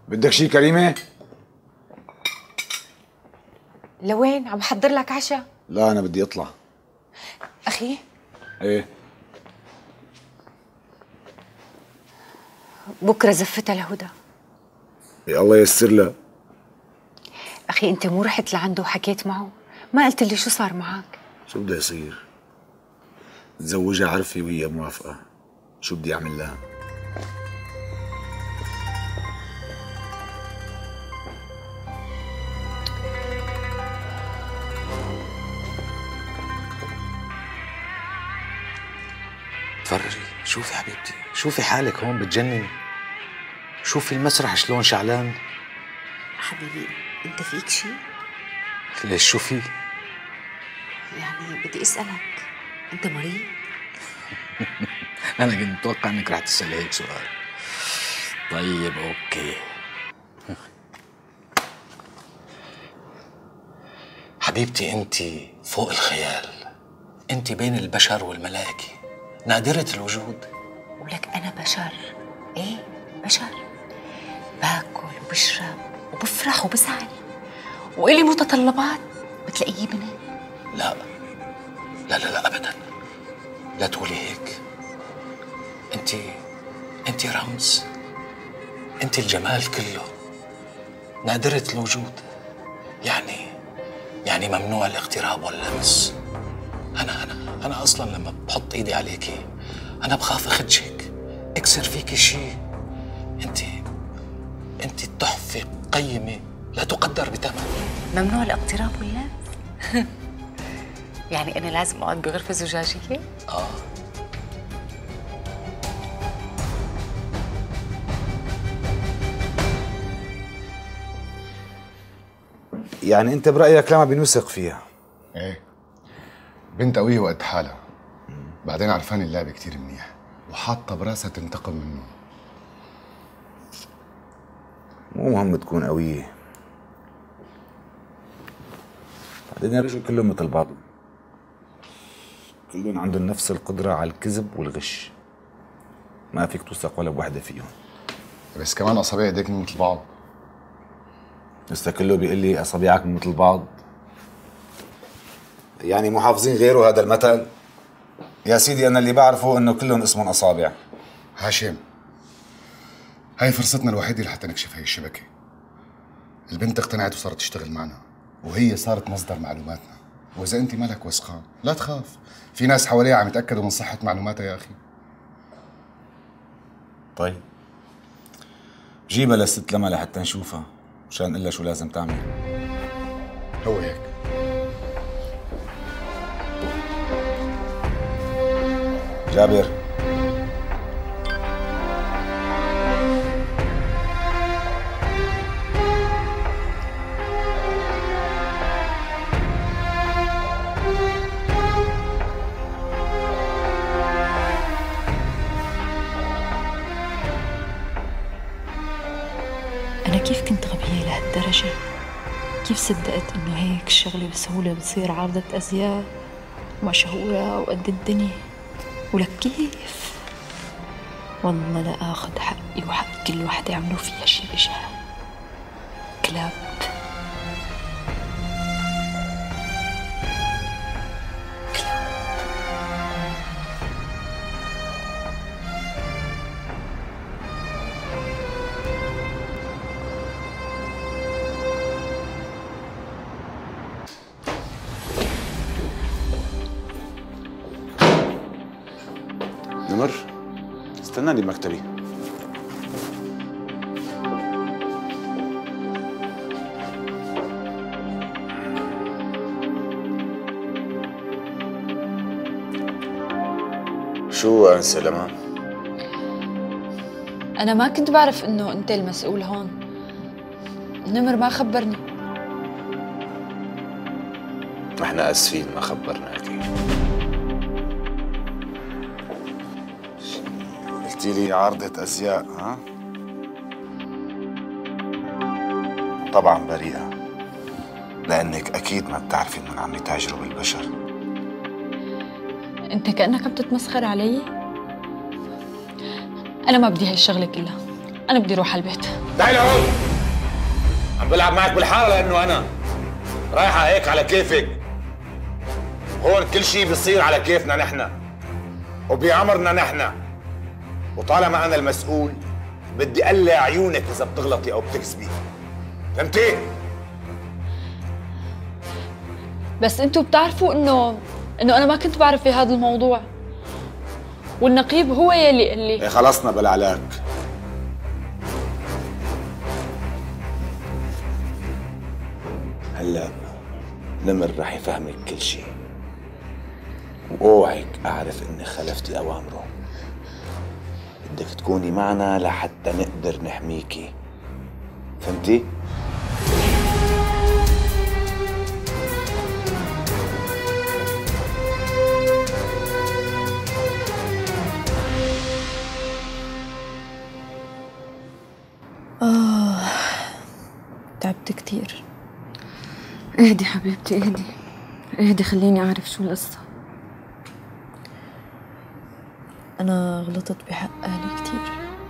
بدك شي كريمة؟ لوين؟ عم بحضر لك عشاء. لا أنا بدي أطلع. أخي؟ إيه؟ بكرة زفتها لهدى. يا الله ييسر لها. أخي أنت مو رحت لعنده وحكيت معه؟ ما قلت لي شو صار معك؟ شو بده يصير؟ تزوجها عرفي وهي موافقة، شو بدي أعمل لها؟ تفرجي، شوفي حبيبتي، شوفي حالك هون بتجنني. شوفي المسرح شلون شعلان. حبيبي أنت فيك شيء؟ ليش شو في؟ يعني بدي أسألك، أنت مريض؟ أنا كنت متوقع إنك رح تسألي هيك سؤال. طيب أوكي. حبيبتي أنت فوق الخيال، أنت بين البشر والملائكة، نادرة الوجود. ولك أنا بشر، إيه بشر، باكل وبشرب وبفرح وبزعل وإلي متطلبات بتلاقيه بني. لا لا لا لا أبدا، لا تقولي هيك. أنت رمز، أنت الجمال كله، نادرة الوجود، يعني ممنوع الاقتراب واللمس. أنا أصلا لما بحط إيدي عليكي أنا بخاف أخدشك، أكسر فيكي شيء. أنت تحفة قيمة لا تقدر بثمن. ممنوع الاقتراب واللمس؟ يعني أنا لازم أقعد بغرفة زجاجية؟ يعني أنت برأيك لما بنوثق فيها؟ ايه، بنت قوية وقد حالها، بعدين عرفان اللعبة كتير منيح وحاطة براسها تنتقم منه. مو مهم تكون قوية، بعدين الرجل كلهم مثل بعض، كلهم عندهم نفس القدرة على الكذب والغش، ما فيك توثق ولا بوحدة فيهم. بس كمان أصابع ايديك مو مثل بعض. لسه كله بيقول لي أصابعك مو مثل بعض، يعني مو حافظين غيره هذا المثل؟ يا سيدي أنا اللي بعرفه إنه كلهم اسمهم أصابع. هاشم، هاي فرصتنا الوحيدة لحتى نكشف هاي الشبكة. البنت اقتنعت وصارت تشتغل معنا، وهي صارت مصدر معلوماتنا، وإذا أنت مالك وثقان لا تخاف، في ناس حواليها عم يتأكدوا من صحة معلوماتها يا أخي. طيب جيبها للست لما لحتى نشوفها مشان نقول لها شو لازم تعمل. هو هيك. جابر، أنا كيف كنت غبية لهالدرجة؟ كيف صدقت إنه هيك الشغلة بسهولة بتصير عارضة أزياء ومشهورة وقد الدنيا؟ ولك كيف؟ والله لا آخذ حقي وحق كل وحدة عملوا فيها شي بشع. كلاب. نمر استناني بمكتبي. شو أنسة لما؟ أنا ما كنت بعرف إنه أنت المسؤول هون. نمر ما خبرني. نحن آسفين ما خبرناكي. قلتي لي عارضة أزياء، ها؟ طبعا بريئة، لأنك أكيد ما بتعرفي إنهم عم يتاجروا بالبشر. أنت كأنك عم تتمسخر علي؟ أنا ما بدي هالشغلة كلها. أنا بدي أروح على البيت. تعي لهون. عم بلعب معك بالحارة لأنه أنا رايحة هيك على كيفك. هون كل شيء بيصير على كيفنا نحن وبأمرنا نحن، وطالما أنا المسؤول بدي قلع عيونك إذا بتغلطي أو بتكذبي. فهمتي؟ بس أنتوا بتعرفوا إنه أنا ما كنت بعرف في هذا الموضوع، والنقيب هو يلي قال لي. إيه خلصنا بلا علاك. هلا نمر رح يفهمك كل شيء، واوعك اعرف اني خلفتي اوامره. بدك تكوني معنا لحتى نقدر نحميكي، فهمتي؟ تعبت كتير. اهدي حبيبتي، اهدي خليني أعرف شو القصة. أنا غلطت بحق أهلي كتير،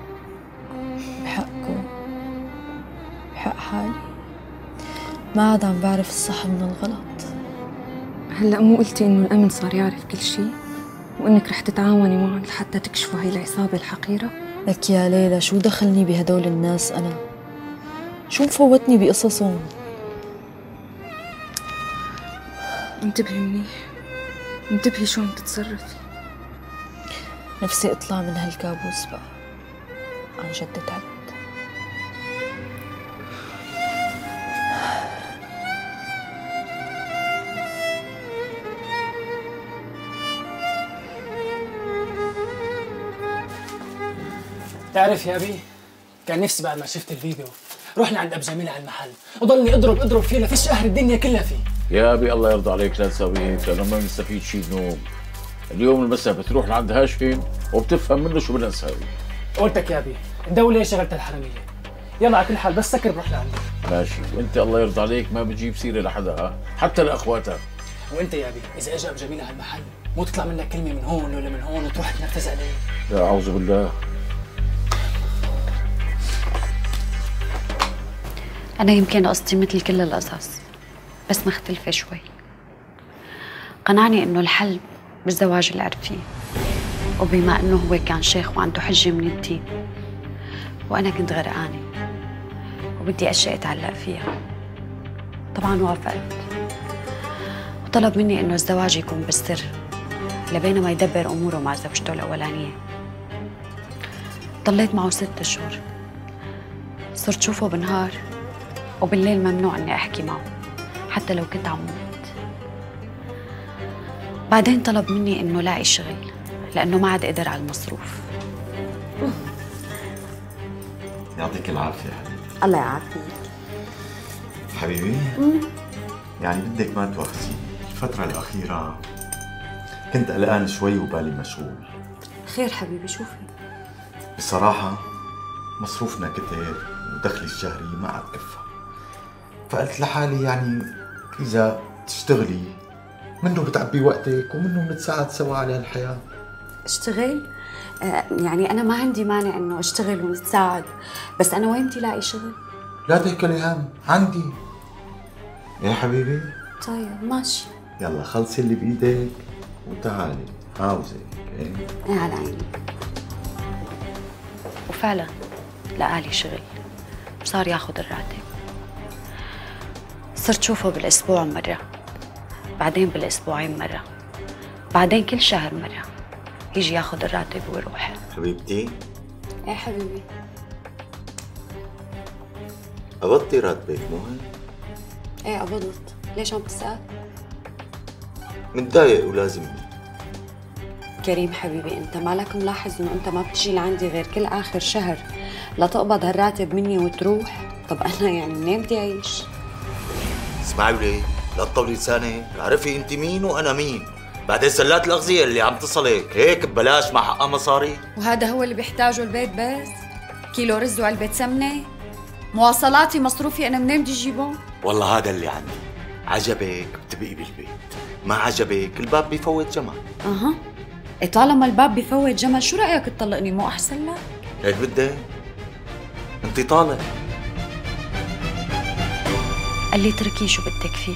بحقكم، بحق حالي. ما عاد عم بعرف الصح من الغلط. هلأ مو قلتي إنه الأمن صار يعرف كل شيء وإنك رح تتعاوني معهم لحتى تكشفوا هاي العصابة الحقيرة؟ لك يا ليلى، شو دخلني بهدول الناس أنا؟ شو مفوتني بقصصهم؟ انتبهي منيح، انتبهي شو عم تتصرفي. نفسي اطلع من هالكابوس بقى، عن جد تعبت. تعرف يا أبي، كان نفسي بعد ما شفت الفيديو رحنا عند أبو جميل على المحل وضلني أضرب فيه لفش قهر الدنيا كلها فيه. يا أبي الله يرضى عليك لا تسوي هيك، لأنه ما بنستفيد شيء ذنوب. اليوم المساء بتروح لعند هاشم وبتفهم منه شو بدنا نسوي. قلتك يا أبي، الدولة شغلت الحرامية. يلا على كل حال بس سكر بروح لعنده. ماشي، وأنت الله يرضى عليك ما بتجيب سيرة لحدا حتى لأخواتك. وأنت يا أبي إذا أجى أبو جميل على المحل مو تطلع منك كلمة من هون ولا من هون وتروح تنرفز عليه. لا أعوذ بالله. أنا يمكن قصتي مثل كل القصص بس مختلفة شوي. قنعني إنه الحل بالزواج العرفي، وبما إنه هو كان شيخ وعنده حجة من الدين وأنا كنت غرقانة وبدي أشياء أتعلق فيها، طبعاً وافقت وطلب مني إنه الزواج يكون بالسر لبينما يدبر أموره مع زوجته الأولانية. ضليت معه 6 أشهر، صرت شوفه بالنهار وبالليل ممنوع إني أحكي معه حتى لو كنت عم موت. بعدين طلب مني إنه لاقي شغل لأنه ما عاد قدر على المصروف. يعطيك العافية حبيبي. الله يعافيك حبيبي. يعني بدك ما تواخذيني، الفترة الأخيرة كنت قلقان شوي وبالي مشغول. خير حبيبي شو في؟ بصراحة مصروفنا كتير ودخلي الشهري ما عاد كفى، فقلت لحالي يعني إذا تشتغلي منه بتعبي وقتك ومنه بنتساعد سوا على الحياة. اشتغل؟ يعني أنا ما عندي مانع إنه اشتغل ونتساعد، بس أنا وين بدي لاقي شغل؟ لا تهكلي هم، عندي يا حبيبي. طيب ماشي. يلا خلصي اللي بإيدك وتعالي، عاوزك ايه على عيني. وفعلا لقالي شغل وصار ياخذ الراتب. صرت شوفه بالأسبوع مرة، بعدين بالأسبوعين مرة، بعدين كل شهر مرة يجي ياخذ الراتب ويروح. حبيبتي. ايه حبيبي. قبضتي راتبك مو هيك؟ ايه قبضت، ليش عم تسأل؟ متضايق ولازم. كريم حبيبي انت مالك ملاحظ انه انت ما بتجي لعندي غير كل آخر شهر لتقبض هالراتب مني وتروح؟ طب أنا يعني منين بدي أعيش؟ اسمعي ولي، لا تطولي لسانك، عرفي انت مين وانا مين. بعدين سلات الاغذيه اللي عم تصلك هيك ببلاش مع حقها مصاري. وهذا هو اللي بيحتاجه البيت بس؟ كيلو رز وعلبة سمنة؟ مواصلاتي مصروفي أنا منين بدي أجيبهم؟ والله هذا اللي عندي، عجبك بتبقي بالبيت، ما عجبك الباب بيفوت جمل. أها، طالما الباب بيفوت جمل شو رأيك تطلقني مو أحسن لك؟ هيك بدك؟ انت طالع. قال لي اتركيه شو بدك فيه.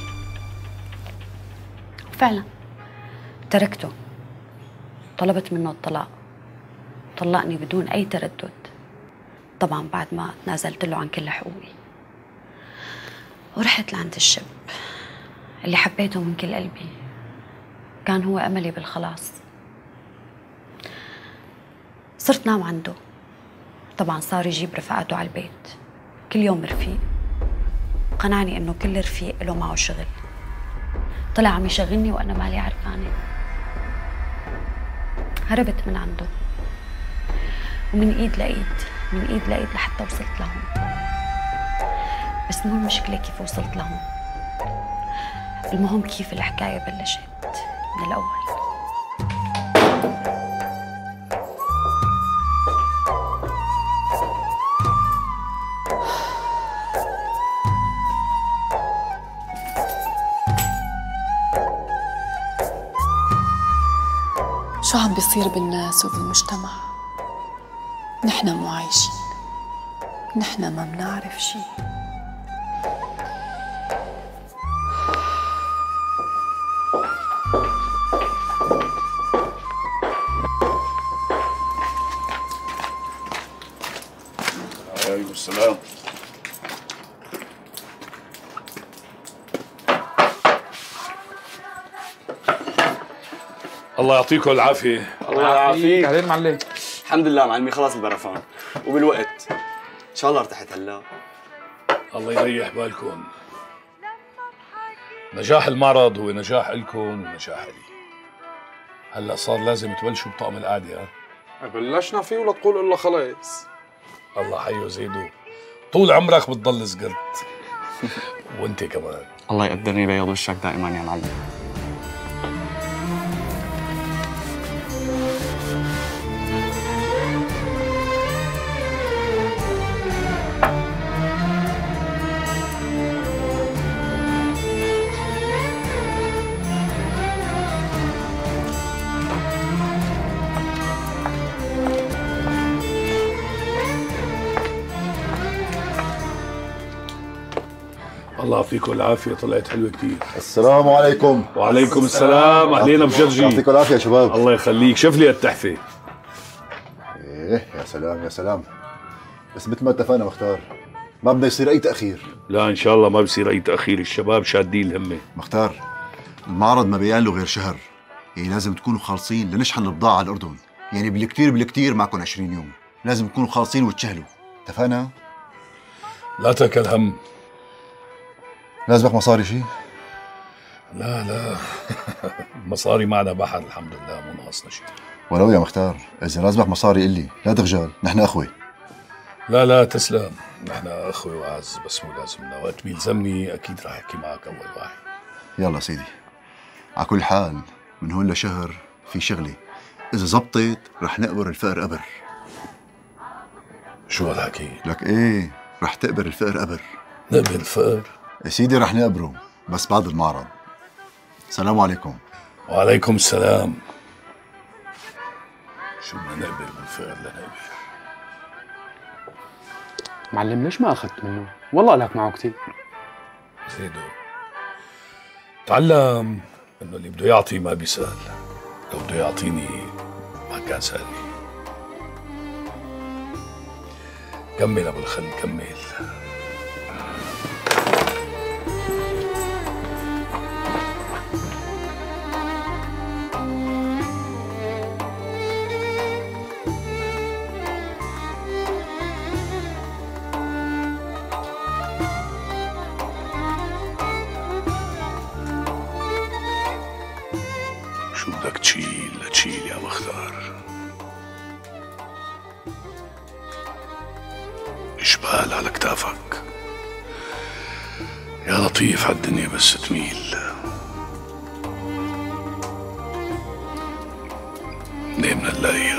فعلا تركته. طلبت منه الطلاق، طلقني بدون أي تردد، طبعا بعد ما تنازلت له عن كل حقوقي. ورحت لعند الشاب اللي حبيته من كل قلبي، كان هو أملي بالخلاص. صرت نام عنده، طبعا صار يجيب رفقاته على البيت كل يوم رفيق. قنعني إنه كل رفيق له معه شغل، طلع عم يشغلني وأنا مالي عرفانة. هربت من عنده، ومن ايد لايد من ايد لايد لحتى وصلت لهون. بس مو المشكلة كيف وصلت لهون، المهم كيف الحكاية بلشت من الأول. شو عم بيصير بالناس وبالمجتمع؟ نحن مو عايشين، نحن ما بنعرف شي. عليكم السلام. الله يعطيكم العافية. الله يعافيك. بعدين معلم. الحمد لله معلمي، خلاص البرفان وبالوقت ان شاء الله ارتحت هلا. الله يريح بالكم. نجاح المعرض هو نجاح إلكم ونجاح إلي. هلا صار لازم تبلشوا بطقم القعدة. بلشنا فيه ولا تقول إلا خلاص؟ الله حيو زيدو، طول عمرك بتضل صغرت. وانت كمان. الله يقدرني بيض وشك دائما يا معلم. الله يعطيكم العافية، طلعت حلوة كثير. السلام عليكم. وعليكم السلام، أهلين بجرجي. يعطيكم العافية يا شباب. الله يخليك، شوف لي التحفة. ايه يا سلام يا سلام. بس مثل ما اتفقنا مختار، ما بدنا يصير أي تأخير. لا إن شاء الله ما بصير أي تأخير، الشباب شادين الهمة. مختار، المعرض ما بيان له غير شهر، يعني لازم تكونوا خالصين لنشحن البضاعة على الأردن، يعني بالكثير معكم 20 يوم، لازم تكونوا خالصين وتشهلوا، اتفقنا؟ لا تكل هم. لازمك مصاري شيء؟ لا مصاري معنا بحر الحمد لله، مو ناقصنا شيء. ولو يا مختار، إذا لازمك مصاري قل لي، لا تخجل، نحن أخوة. لا تسلم، نحن أخوة وأعز، بس مو لازمنا، وقت بيلزمني أكيد راح أحكي معك أول واحد. يلا سيدي، على كل حال من هون لشهر في شغلة، إذا زبطت رح نقبر الفقر قبر. شو هالحكي؟ لك إيه، رح تقبر الفقر قبر. نقبر الفقر؟ يا سيدي رح نقبره، بس بعد المعرض. السلام عليكم. وعليكم السلام. شو بدنا نقبر بالفقر لنقبر؟ معلم ليش ما أخذت منه؟ والله لك معه كثير. زيدو، تعلم إنه اللي بده يعطي ما بيسأل، لو بده يعطيني ما كان سألني. كمل أبو الخل كمل. شو بدك تشيل يا مختار؟ جبال على كتافك، يا لطيف عالدنيا بس تميل. نيمنا نلاقيها.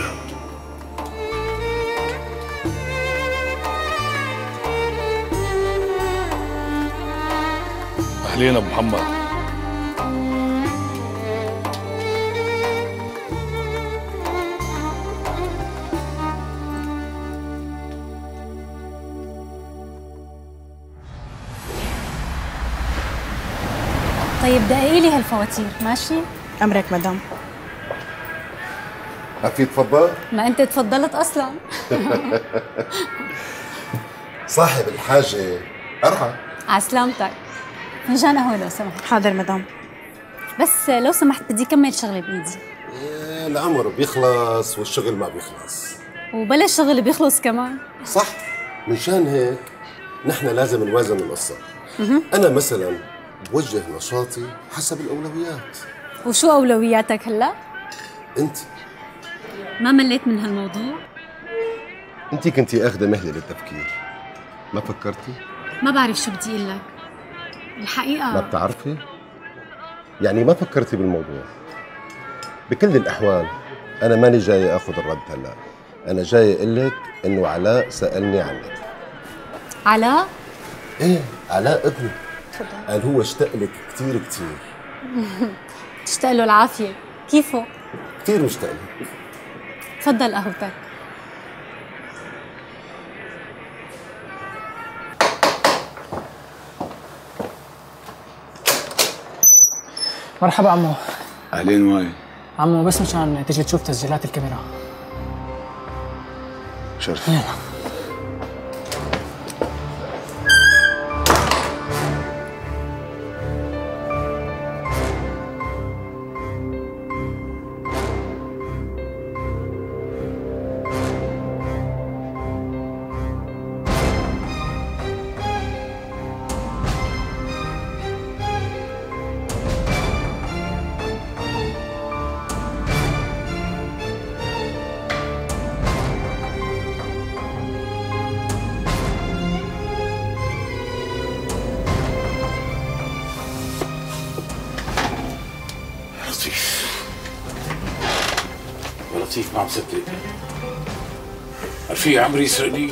أهلين أبو محمد. دققي لي هالفواتير ماشي؟ امرك مدام. في تفضل؟ ما انت تفضلت اصلا. صاحب الحاجة أرعى. عسلامتك. فنجان قهوة لو سمحت. حاضر مدام. بس لو سمحت بدي كمل شغلي بايدي. العمر بيخلص والشغل ما بيخلص. وبلا الشغل بيخلص كمان. صح، منشان هيك نحن لازم نوازن القصة. أنا مثلا بوجه نشاطي حسب الأولويات. وشو أولوياتك هلا؟ أنت ما مليت من هالموضوع؟ أنت كنتي أخذة مهلة للتفكير، ما فكرتي؟ ما بعرف شو بدي أقول لك. الحقيقة ما بتعرفي؟ يعني ما فكرتي بالموضوع. بكل الأحوال أنا ماني جاي آخذ الرد هلا، أنا جاي أقول لك إنه علاء سألني عنك. علاء؟ إيه، علاء ابني. قال هو اشتاق لك كثير كثير. تشتاق له العافية. كيفه؟ كثير مشتاق لك. تفضل قهوتك. مرحبا عمو. اهلين ماي. عمو بس مشان تجي تشوف تسجيلات الكاميرا. شرف. يلا. لطيف ما عم صدق. في عمري يسرقني.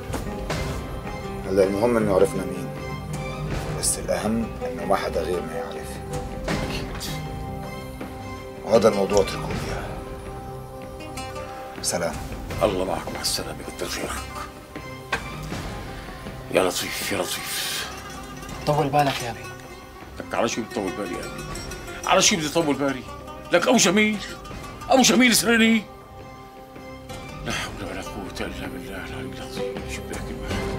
هلا المهم انه عرفنا مين، بس الاهم انه ما حدا غيرنا يعرف. اكيد. وهذا الموضوع اتركوه اياه. سلام. الله معك، مع السلامة، كتر خيرك. يا لطيف يا لطيف. طول بالك يا ابي. لك على شو بتطول بالي يا ابي؟ على شو بدي اطول بالي؟ لك ابو جميل، ابو جميل سرني. لا حول ولا قوة الا بالله العلي العظيم. شو بدك الواحد؟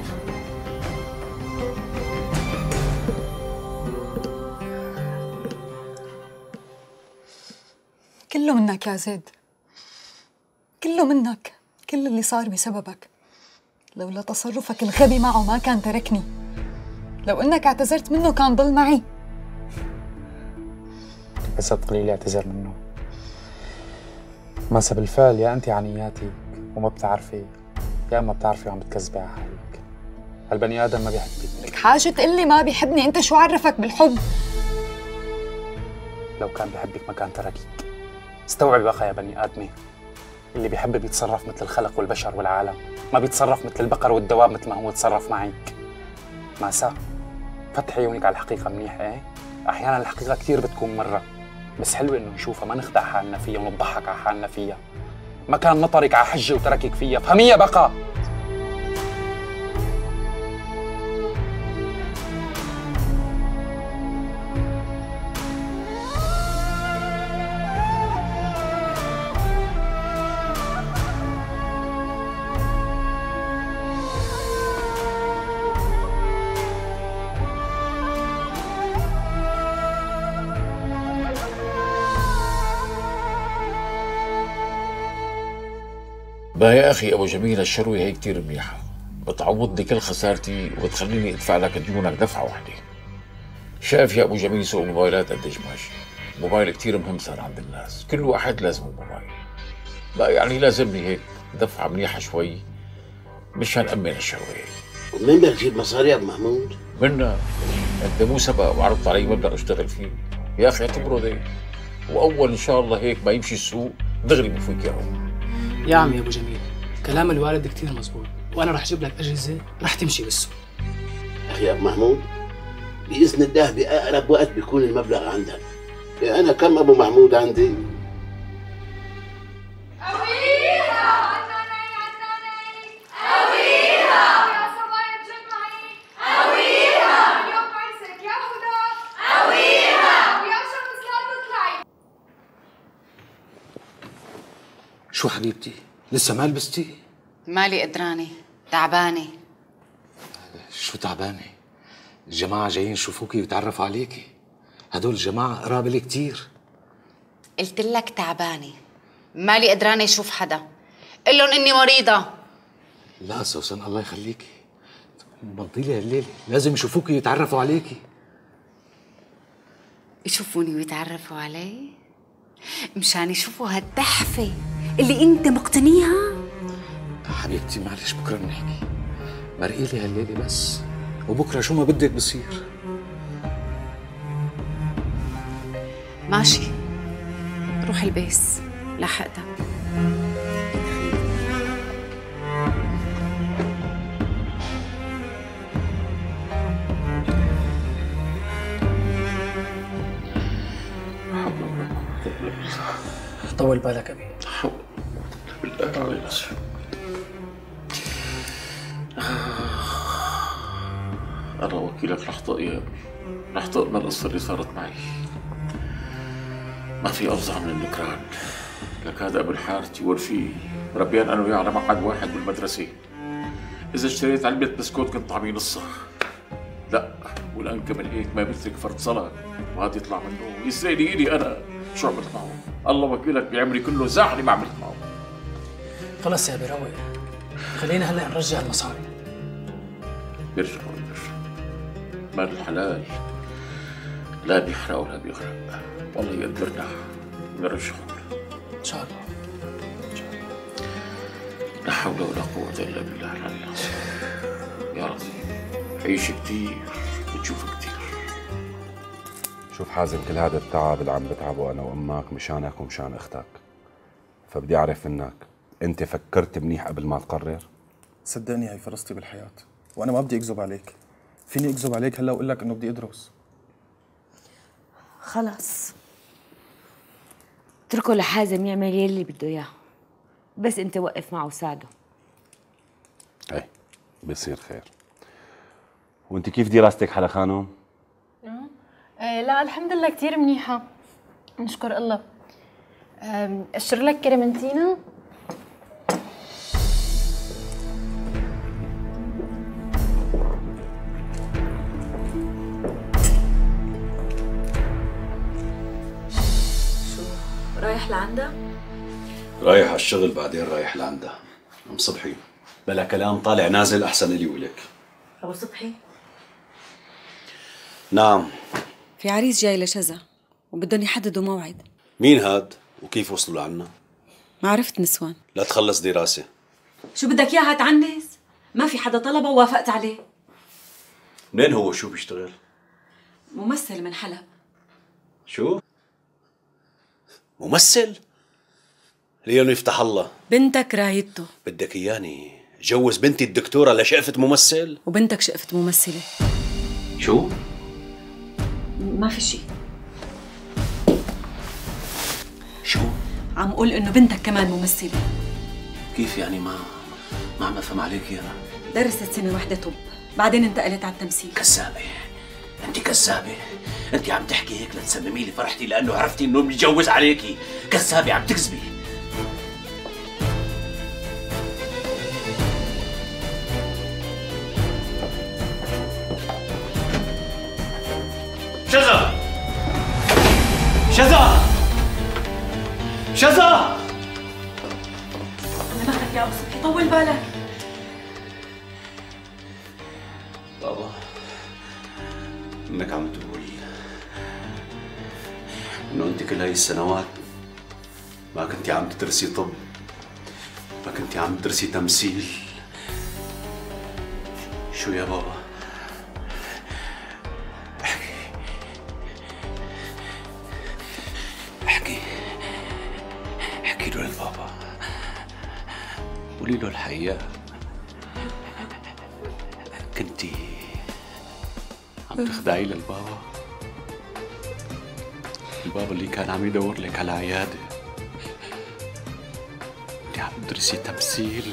كله منك يا زيد، كله منك. كل اللي صار بسببك. لولا تصرفك الغبي معه ما كان تركني. لو انك اعتذرت منه كان ضل معي. بس قليل اعتذر منه. بس بالفعل يا انت عنياتك وما بتعرفي، يا اما بتعرفي وعم بتكذبي على حالك. البني ادم ما بيحبك. لك حاجة تقلي ما بيحبني؟ انت شو عرفك بالحب؟ لو كان بيحبك ما كان تركك. استوعبي بقى يا بني ادمه، اللي بيحب بيتصرف مثل الخلق والبشر والعالم، ما بيتصرف مثل البقر والدواب مثل ما هو تصرف معك. ماسا، فتحي عيونك على الحقيقة منيح. ايه؟ احيانا الحقيقة كثير بتكون مرة، بس حلو انه نشوفها، ما نخدع حالنا فيها ونضحك على حالنا فيها. ما كان نطرك على حجة وتركك فيها، فهميها بقى. با يا اخي ابو جميل، الشروه هي كثير منيحه، بتعوض لي كل خسارتي وبتخليني ادفع لك ديونك دفعه واحده. شايف يا ابو جميل سوق الموبايلات قديش ماشي؟ موبايل كثير مهم صار عند الناس، كل واحد لازم موبايل. بقى يعني لازمني هيك دفعه منيحه شوي مشان امن الشروه. ومين بدك تجيب مصاري يا ابو محمود؟ منا انت مو سبق وعرضت علي مبلغ اشتغل فيه؟ يا اخي اعتبره دين، واول ان شاء الله هيك ما يمشي السوق دغري بفوت ياهم. يا عمي يا ابو جميل، كلام الوالد كثير مزبوط، وانا رح اجيب لك اجهزه رح تمشي بالسوق. اخي يا ابو محمود، باذن الله باقرب وقت بيكون المبلغ عندك. انا كم ابو محمود عندي؟ شو حبيبتي؟ لسه ما لبستي؟ مالي قدراني، تعبانة. شو تعبانة؟ الجماعة جايين يشوفوكي ويتعرفوا عليكي. هدول الجماعة قراب لي كتير. قلت لك تعبانة، مالي قدرانة اشوف حدا. قل لهم اني مريضة. لا سوسن الله يخليكي، بطيلي هالليلة، لازم يشوفوكي ويتعرفوا عليكي. يشوفوني ويتعرفوا علي؟ مشان يشوفوا هالتحفة اللي انت مقتنيها؟ حبيبتي معلش بكره بنحكي، مرقي لي هالليلة بس، وبكره شو ما بدك بصير. ماشي، روح البس لحقتك. طول بالك أبي. أنا وكيلك رح طق يا أبي، رح طق من القصة اللي صارت معي. ما في أفظع من النكران. لك هذا أبو الحارث ورفيقي مربيان أنا وياه على مقعد واحد بالمدرسة. إذا اشتريت علبة بسكوت كنت طعمي نصها. لا، والأنكى من هيك ما بيترك فرد صلاة وهذا يطلع منه يسرقني إيدي أنا. شو عملت معه؟ الله وكيلك بعمري كله زعلي ما عملت معه. خلص يا أبي روق، خلينا هلا نرجع المصاري. بيرجعوا مال الحلال لا بيحرق ولا بيغرق، والله يقدرنا نرجعه إن شاء الله. لا حول ولا قوة إلا بالله العلي العظيم. يا رزيق عيش كتير وتشوف كتير. شوف حازم، كل هذا التعب اللي عم بتعبه أنا وأمك مشانك ومشان أختك، فبدي أعرف منك، أنت فكرت منيح قبل ما تقرر؟ صدقني هي فرصتي بالحياة، وأنا ما بدي أكذب عليك. فيني أكذب عليك هلا وأقول لك إنه بدي أدرس. خلص اتركه لحازم يعمل يلي بده إياه، بس أنت وقف معه وساعده. إيه بيصير خير. وأنت كيف دراستك حلا خانم؟ لا الحمد لله كتير منيحة، نشكر الله. أشتري لك كريمنتينا؟ رايح لعندها؟ رايح على الشغل، بعدين رايح لعندها. أم صبحي بلا كلام طالع نازل أحسن إلي ولك. أبو صبحي، نعم. في عريس جاي لشذا وبدهم يحددوا موعد. مين هاد وكيف وصلوا لعنا؟ ما عرفت نسوان. لا تخلص دراسة. شو بدك إياها تعنس؟ ما في حدا طلبه ووافقت عليه. منين هو؟ شو بيشتغل؟ ممثل من حلب. شو؟ ممثل؟ ليون يفتح الله. بنتك رايدته. بدك إياني جوز بنتي الدكتورة لشقفة ممثل؟ وبنتك شقفة ممثلة. شو؟ ما في شيء. شو؟ عم قول إنه بنتك كمان ممثلة. كيف يعني؟ ما عم أفهم عليكي أنا. درست سنة واحدة طب، بعدين انتقلت على التمثيل. كذابة، أنت كذابة، أنت عم تحكي هيك لتسممي لي فرحتي لأنه عرفتي إنه متجوز عليكي. كذابة، عم تكذبي. شذا شذا شذا، أنا بخك يا أبو صبحي، طول بالك. بابا، إنك عم تقول إنه أنت كل هاي السنوات ما كنتي عم تدرسي طب، ما كنتي عم تدرسي تمثيل. شو يا بابا؟ احكي له للبابا، قولي له الحقيقة، كنتي عم تخدعي للبابا، البابا اللي كان عم يدور لك على عيادة، انت عم تدرسي تمثيل.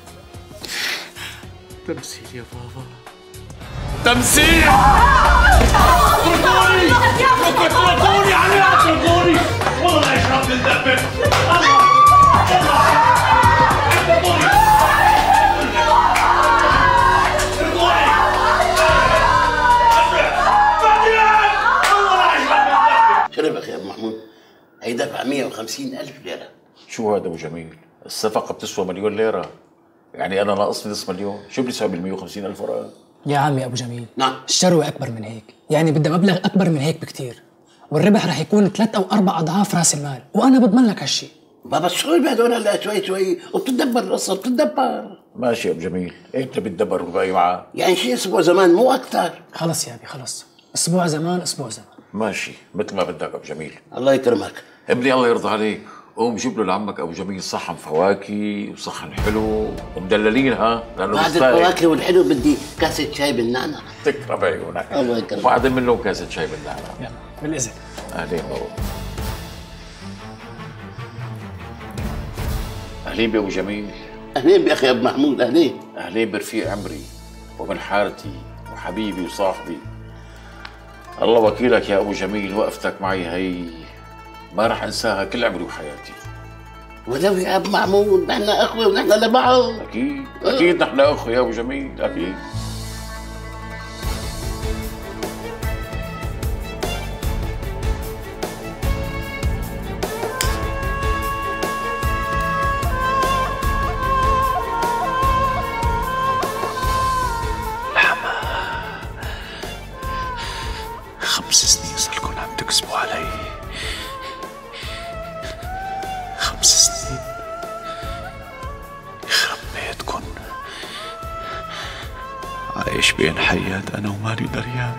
تمثيل يا بابا، تمثيل. اتركوني، اتركوني عليها، اتركوني، والله لا يشرب الدبة. هي دفع 150,000 ليرة. شو هذا ابو جميل؟ الصفقة بتسوى مليون ليرة، يعني أنا ناقصني نص مليون، شو بيساوي ال 150,000 ورقة؟ يا عمي ابو جميل، نعم، الشروة اكبر من هيك، يعني بدها مبلغ اكبر من هيك بكتير، والربح رح يكون 3 أو 4 اضعاف راس المال، وانا بضمن لك هالشيء. بابا شوي بهدول هلا شوي وبتتدبر القصة بتتدبر. ماشي يا ابو جميل، امتى بتدبر وباقي معاه؟ يعني شيء اسبوع زمان مو اكثر. خلص يا ابي خلص، اسبوع زمان اسبوع زمان. ماشي مثل ما بدك ابو جميل. الله يكرمك ابني الله يرضى عليك، قوم جيب له لعمك ابو جميل صحن فواكه وصحن حلو ومدللينها لانه بعد الفواكه والحلو بدي كاسة شاي بالنعناع. تكرم عيونك. الله يكرمك. وبعدين من لهم كاسة شاي بالنعناع. يلا بالاذن. اهلين بابا. اهلين بابو جميل. اهلين باخي ابو محمود، اهلين. اهلين برفيق عمري وابن حارتي وحبيبي وصاحبي. الله وكيلك يا ابو جميل، وقفتك معي هي ما راح انساها كل عمري وحياتي. ولو يا ابو محمود نحن اخوه ونحن لبعض. اكيد اكيد نحن اخوه يا ابو جميل، اكيد. لحمة 5 سنين صاركم عم تكذبوا علي، 5 سنين يخرب بيتكن. عايش بين حيات أنا وماني دريان.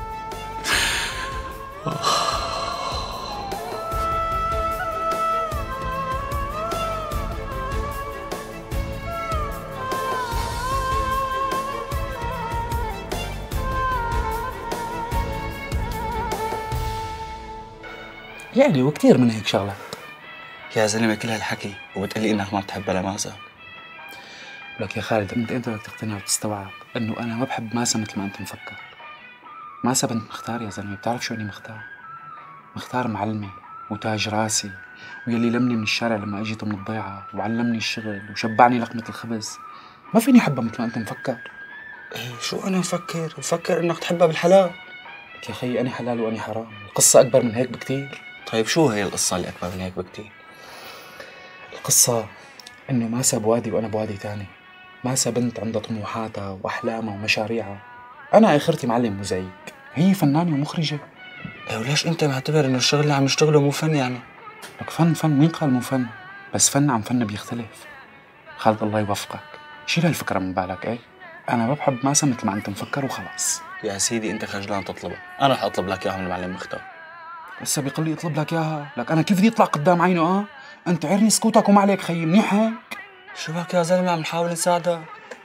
يعني وكثير من هيك شغلات. يا زلمه كل هالحكي وبتقلي انك ما بتحبها لماسة. لك يا خالد انت بدك تقتنع وتستوعب انه انا ما بحب ماسة مثل ما انت مفكر. ماسة بنت مختار يا زلمه، بتعرف شو اني مختار؟ مختار معلمي وتاج راسي، ويلي لمني من الشارع لما اجيت من الضيعه وعلمني الشغل وشبعني لقمه الخبز. ما فيني احبها مثل ما انت مفكر. ايه شو انا مفكر انك تحبها بالحلال. لك يا خيي انا حلال واني حرام، القصه اكبر من هيك بكتير. طيب شو هي القصه اللي اكبر من هيك بكتير؟ القصه انه ماسة بوادي وانا بوادي تاني. ماسة بنت عندها طموحاتها واحلامها ومشاريعها، انا اخرتي معلم موزايك، هي فنانه ومخرجه. ايه وليش انت معتبر انه الشغل اللي عم نشتغله مو فن يعني؟ لك فن مين قال مو فن؟ بس فن عن فن بيختلف. خالد الله يوفقك، شيل هالفكره من بالك. ايه انا ما بحب ماسة مثل ما انت مفكر وخلاص. يا سيدي انت خجلان تطلبها، انا رح اطلب لك اياها من المعلم مختار. هسه بيقول لي اطلب لك اياها، لك انا كيف بدي اطلع قدام عينه؟ انت عرني سكوتك وما عليك خيي، منيح هيك؟ شو بك يا زلمه، عم نحاول نساعدك.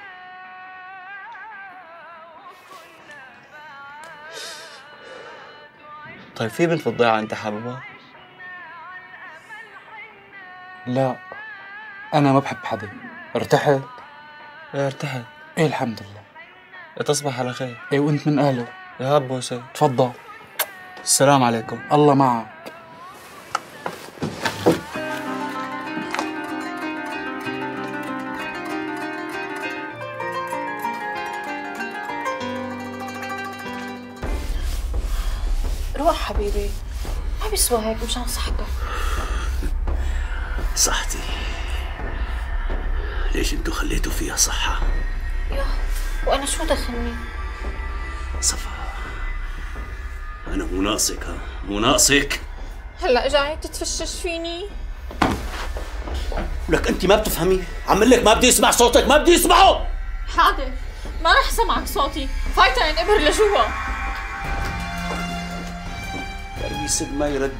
طيب في بنت في الضيعه انت حاببها؟ لا انا ما بحب حدا. ارتحت؟ ايه ارتحت. ايه الحمد لله. تصبح على خير. ايه وانت من اهله. يا ابو سيد تفضل. السلام عليكم. الله معك. روح حبيبي، ما بيسوى هيك مشان صحتك. صحتي ليش انتو خليتوا فيها صحة؟ يا وانا شو دخلني؟ صفا انا مو ناقصك، مو ناقصك. هلا جاي تتفشش فيني؟ ولك انت ما بتفهمي، عم لك ما بدي اسمع صوتك، ما بدي اسمعه. حاضر ما رح سمعك صوتي، فايتة انقبر لجوا. يعني يسد ما يرد.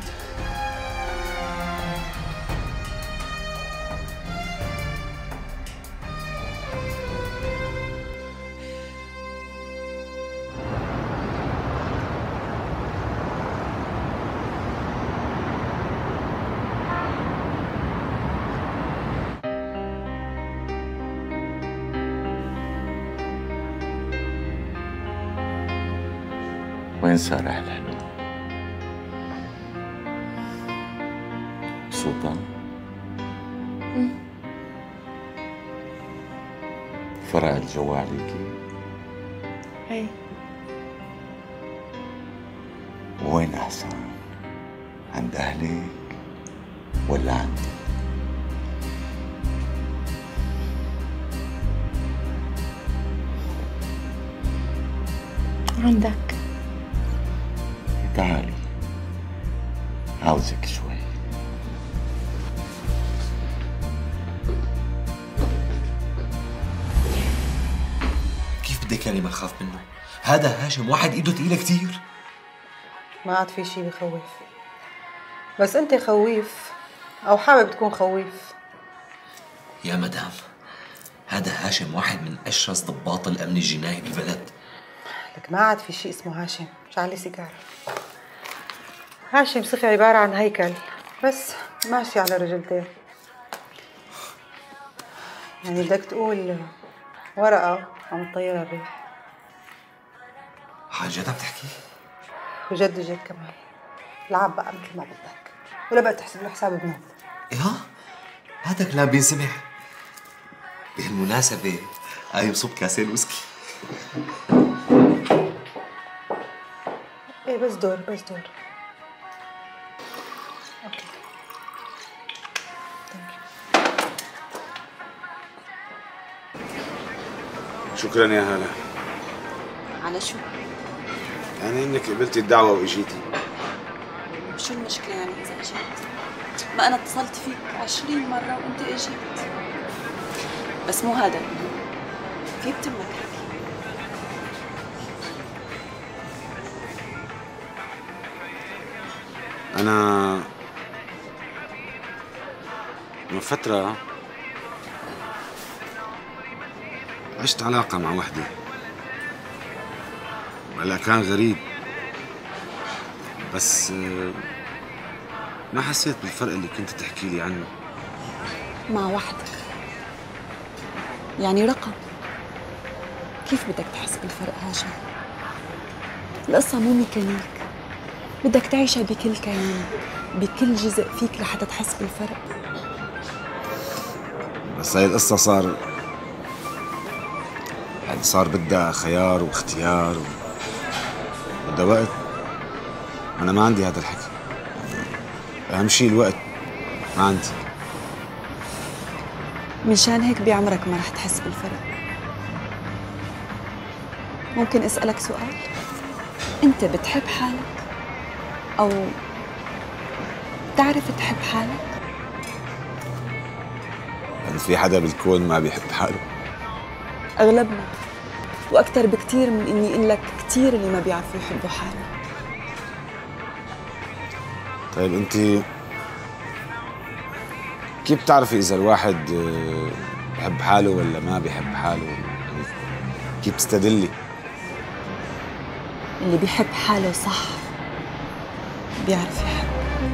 وين سارح الحلو؟ سلطان؟ فرق الجو عليكي؟ ايه. وين أحسن؟ عند أهلك ولا عندي؟ عندك. تعالي، عاوزك شوي. كيف بدك يعني ما نخاف منه؟ هذا هاشم واحد ايده تقيله كثير. ما عاد في شي بخوف، بس انت خويف او حابب تكون خويف. يا مدام، هذا هاشم واحد من اشرس ضباط الامن الجنائي بالبلد. لك ما عاد في شي اسمه هاشم، شعلي سيجاره. هاشم صفة عبارة عن هيكل بس ماشي على رجلتين. يعني بدك تقول ورقة عم تطيرها الريح. عن جد عم تحكي؟ وجد جد كمان. العب بقى مثل ما بدك، ولا بقى تحسب له حساب بنوم. ايه هذا كلام بينسمع. بهالمناسبة قايم صب كاسين ويسكي. ايه بس دور بس دور. اوكي. شكرا يا هلا. على شو؟ يعني انك قبلتي الدعوة واجيتي. شو المشكلة يعني إذا إجيت؟ ما أنا اتصلت فيك 20 مرة وأنت إجيت. بس مو هذا في بتمك حكي. أنا من فترة عشت علاقة مع وحدة، وهلا كان غريب، بس ما حسيت بالفرق اللي كنت تحكي لي عنه. مع وحدة يعني رقم. كيف بدك تحس بالفرق هاشم؟ القصة مو ميكانيك، بدك تعيشها بكل كيانك، بكل جزء فيك لحتى تحس بالفرق. بس هاي القصة صار بدها خيار واختيار بدها وقت. أنا ما عندي هذا الحكي، أهم شيء الوقت ما عندي. منشان هيك بعمرك ما رح تحس بالفرق. ممكن أسألك سؤال؟ أنت بتحب حالك؟ أو بتعرف تحب حالك؟ يعني في حدا بالكون ما بيحب حاله؟ أغلبنا، وأكتر بكتير من إني أقول لك كتير اللي ما بيعرفوا يحبوا حالهم. طيب أنت كيف بتعرفي إذا الواحد بحب حاله ولا ما بيحب حاله؟ يعني كيف بتستدلي؟ اللي بيحب حاله صح بيعرف يحب.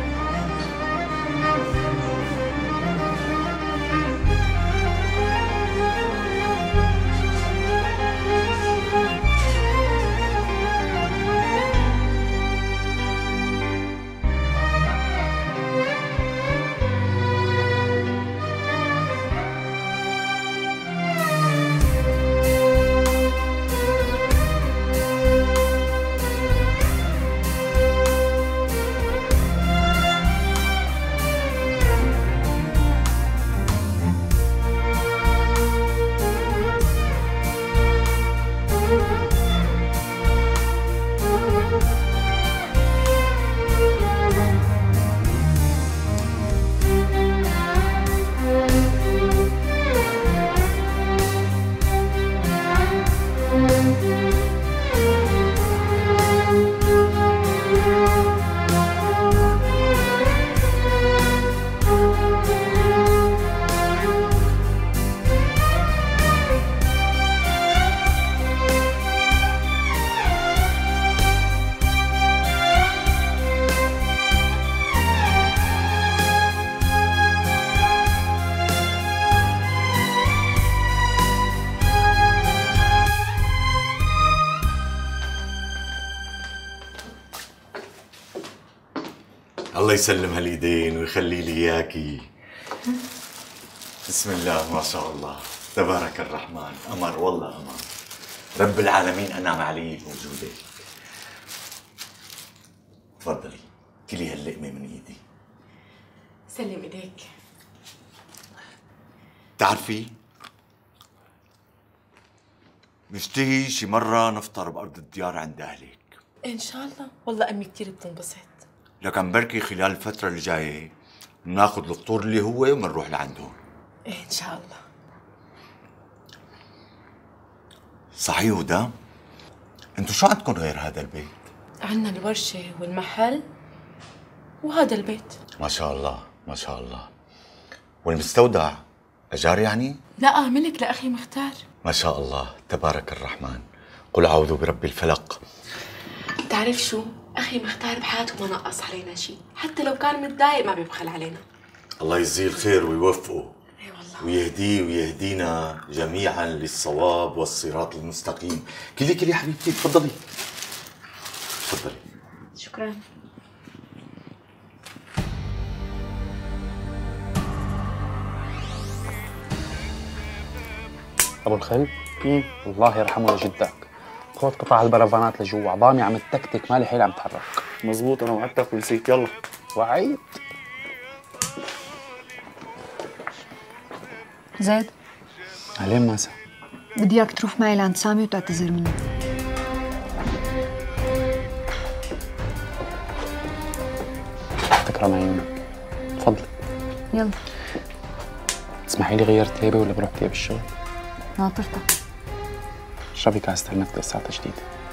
الله يسلم هالايدين ويخلي لي اياكي. بسم الله ما شاء الله تبارك الرحمن. قمر والله قمر، رب العالمين انعم علي بوجودك. تفضلي كلي هاللقمه من ايدي. سلم ايديك. بتعرفي مشتهي شي مرة نفطر بأرض الديار عند أهلك. ان شاء الله، والله امي كثير بتنبسط. لكن بركي خلال الفترة اللي جاية بناخذ الفطور اللي هو وبنروح لعندهم. ان شاء الله. صحيح هدى، انتوا شو عندكم غير هذا البيت؟ عنا الورشة والمحل وهذا البيت. ما شاء الله ما شاء الله. والمستودع أجار يعني؟ لا ملك لأخي مختار. ما شاء الله تبارك الرحمن. قل أعوذ برب الفلق. بتعرف شو؟ أخي مختار بحياته ما نقص علينا شيء، حتى لو كان متضايق ما بيبخل علينا. الله يجزيه الخير ويوفقه. اي والله. ويهديه ويهدينا جميعا للصواب والصراط المستقيم. كلي يا حبيبتي، تفضلي. تفضلي. شكرا. ابو الخلب الله يرحمه لجدك، خذ قطع البرفانات لجوا، عظامي عم تتكتك مالي حيل عم تحرك. مزبوط، انا وعدتك ونسيت. يلا وعيد. زيد، علين ماسة؟ بدي اياك تروح معي لعند سامي وتعتذر منه. تكرم عيونك، تفضلي. يلا. تسمحي لي غير ثيابي ولا بروح ثياب الشغل؟ ناطرتك. اشربي كاسة المثل لساتها جديدة.